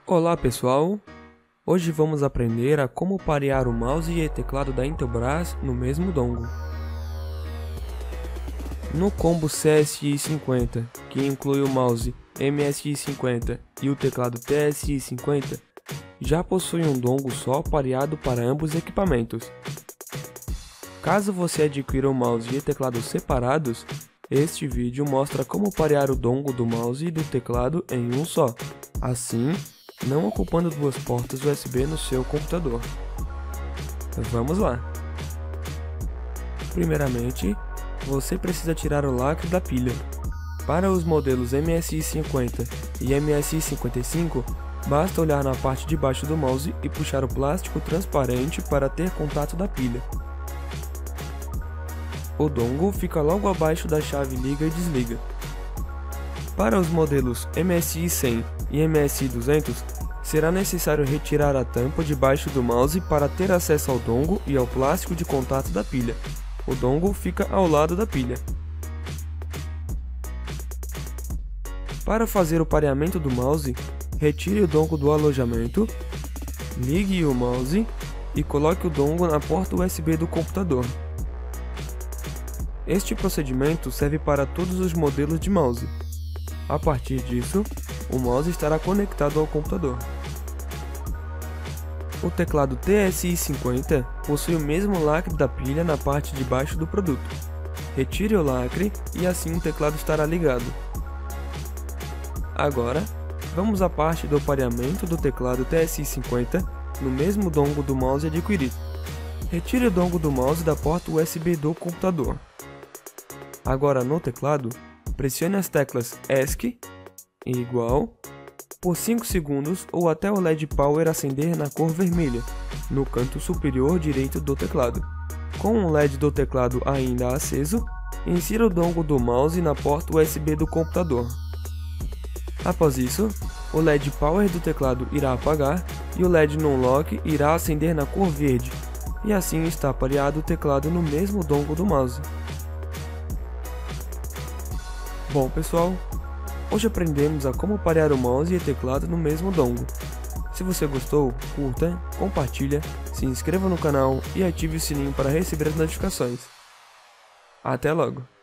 Olá pessoal, hoje vamos aprender a como parear o mouse e teclado da Intelbras no mesmo dongle. No combo CSI 50, que inclui o mouse MSI 50 e o teclado TSI 50, já possui um dongle só pareado para ambos equipamentos. Caso você adquira o mouse e teclado separados, este vídeo mostra como parear o dongle do mouse e do teclado em um só, assim não ocupando duas portas USB no seu computador. Vamos lá! Primeiramente, você precisa tirar o lacre da pilha. Para os modelos MSI 50 e MSI 55, basta olhar na parte de baixo do mouse e puxar o plástico transparente para ter contato da pilha. O dongle fica logo abaixo da chave liga e desliga. Para os modelos MSI 100 e MSI 200, será necessário retirar a tampa de baixo do mouse para ter acesso ao dongle e ao plástico de contato da pilha. O dongle fica ao lado da pilha. Para fazer o pareamento do mouse, retire o dongle do alojamento, ligue o mouse e coloque o dongle na porta USB do computador. Este procedimento serve para todos os modelos de mouse. A partir disso, o mouse estará conectado ao computador. O teclado TSI 50 possui o mesmo lacre da pilha na parte de baixo do produto. Retire o lacre e assim o teclado estará ligado. Agora, vamos à parte do pareamento do teclado TSI 50 no mesmo dongle do mouse adquirido. Retire o dongle do mouse da porta USB do computador. Agora no teclado, pressione as teclas ESC e igual por 5 segundos ou até o LED Power acender na cor vermelha, no canto superior direito do teclado. Com o LED do teclado ainda aceso, insira o dongle do mouse na porta USB do computador. Após isso, o LED Power do teclado irá apagar e o LED Non-Lock irá acender na cor verde, e assim está pareado o teclado no mesmo dongle do mouse. Bom pessoal, hoje aprendemos a como parear o mouse e teclado no mesmo dongle. Se você gostou, curta, compartilha, se inscreva no canal e ative o sininho para receber as notificações. Até logo!